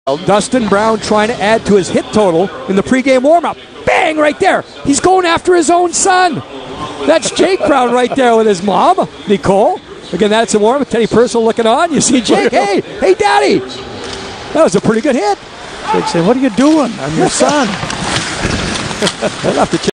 Dustin Brown trying to add to his hit total in the pregame warm-up. Bang, right there. He's going after his own son. That's Jake Brown right there with his mom, Nicole. Again, that's a warm-up. Teddy Purcell looking on. You see Jake. Hey, Daddy. That was a pretty good hit. Jake said, "What are you doing? I'm your son." I'll have to check.